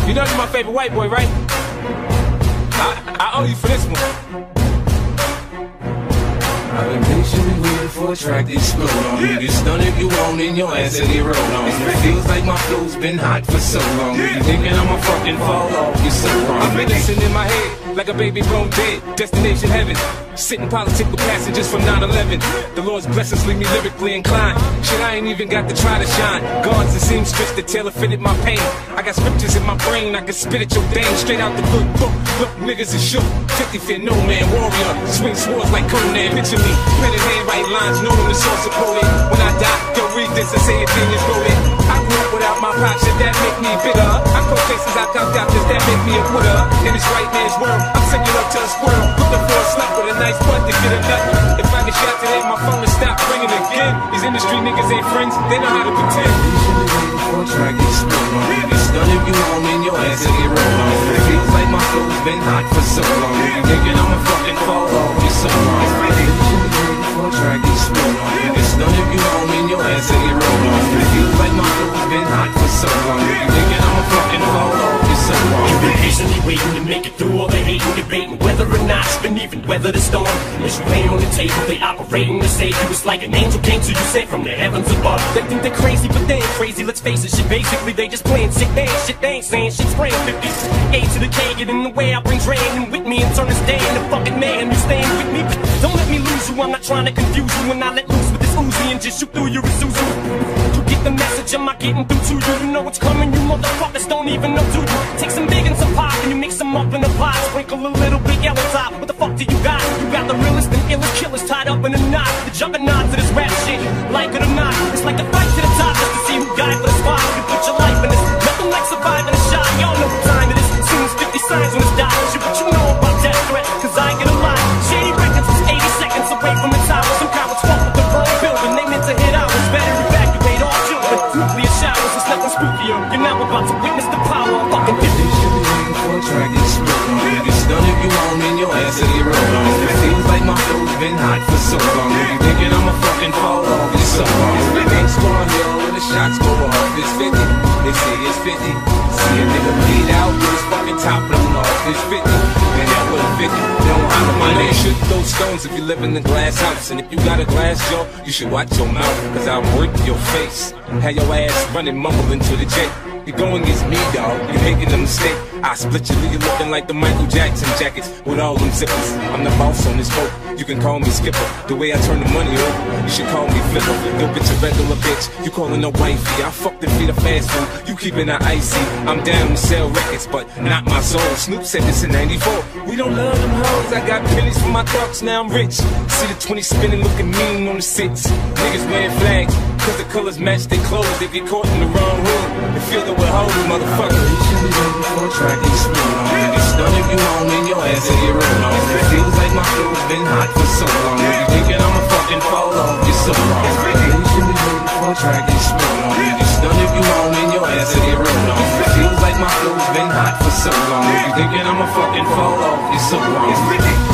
You know you're my favorite white boy, right? I owe you for this one. I've been patiently waiting for a track to explode on you. Get stunned if you want in your ass and roll on. It feels like my flow's been hot for so long. You thinking I'ma fucking fall off, you're so wrong. I'm reminiscing in my head like a baby grown dead. Destination heaven. Sitting politic with passengers from 9/11. The Lord's blessings leave me lyrically inclined. Shit, I ain't even got to try to shine. Guards and seamstress that tailor fitted my pain. I got scriptures in my brain, I can spit at your dame. Straight out the good book. Look, niggas is shook. 50 fear no man, warrior. Swing swords like Conan. Picture me, pen and hand, write lines, know them the source of poet. When I die, don't read this and say a thing is wrote it. I grew up without my pop, shit that make me bitter. I quote cases I got doctors that make me a quitter. In this white man's world, I'm singing up to a squirrel. Looking for a slap with a nice butt to get a nut. If I get shot today, my phone will stop ringing again. These industry niggas ain't friends, they know how to pretend. Patiently waiting for a track to explode on you. Get stunned if you want in your ass and roll on. It feels like my flow's been hot for so long. You thinking I'ma fucking fall off, you're so wrong. Patiently waiting for a track to explode on you. Get stunned if you want in your ass and roll on. It feels like my flow's been hot for so long. You thinking I'ma fucking fall off, you're so wrong. You've been patiently waiting to make it through all the hate and debating whether or not you can even weather the storm. As you lay on the table, they operating to save you. It's like an angel came to you sent from the heavens above. They think they're crazy, but they ain't crazy. Let's face it, shit. Basically, they just playing sick man. Shit, they ain't saying shit. Spraying 50s. A to the K, get in the way. I bring Dre in with me and turn this day into fucking man. You staying with me, but don't let me lose you. I'm not trying to confuse you. When I let loose with this Uzi and just shoot through your Isuzu. You get the message, am I getting through to you? You know what's coming, you motherfuckers don't even know do you. Take some big and some pop and you mix them up in a pot. Sprinkle a little bit yellow top. What the fuck do you got? You got the realest and illest killers tied up in a knot. The juggernaut to this rap shit, like it or not. It's like a fight to the top just to see who died for the spot. You put your life in this, nothing like surviving a shot. Y'all know what time it is. Soon as 50 signs on his dot. Shit, what you know about that threat? Cause I get a lot. Shady records is 80 seconds away from the top. Some cowards fuck with the wrong building. They meant to hit out. It's better evacuate all children. Nuclear showers, it's nothing spookier. You're now about to witness the power of fucking 50. Patiently waiting for a track to explode on you. Get stunned if you want in your ass and roll on. It feels like my flow's been hot for so long. You thinking I'ma fucking fall off, you're so wrong. The things go on hill when the shots go off. It's 50, they say it's 50. See a nigga bleed out with his fucking top blown off. It's 50, and that with a 50. Don't holler my name. You should throw stones if you live in a glass house. And if you got a glass jaw, you should watch your mouth. Cause I'll break your face. Have your ass running mumbling to the jet. You're going against me, dawg. You're making a mistake. I split you, leave you looking like the Michael Jackson jackets with all them zippers. I'm the boss on this boat. You can call me Skipper. The way I turn the money over, you should call me Flipper. Yo, bitch, a regular bitch. You calling a wifey. I fuck the feet of fast food. You keeping her icy. I'm down to sell records, but not my soul. Snoop said this in '94. We don't love them hoes. I got pennies for my thugs, now I'm rich. See the 20 spinning, looking mean on the six. Niggas wearing flags, cause the colors match their clothes. They get caught in the wrong hood and feel that we're holding, motherfucker. Patiently waiting for a track to explode on you. Get stunned if you want in your ass and roll on. It feels like my flow's been hot for so long. You thinking I'ma fucking fall off, you're so wrong. Patiently waiting for a track to explode on you. Get stunned if you want in your ass and roll on. It feels like my flow's been hot for so long. You thinking I'ma fucking fall off, you're so wrong.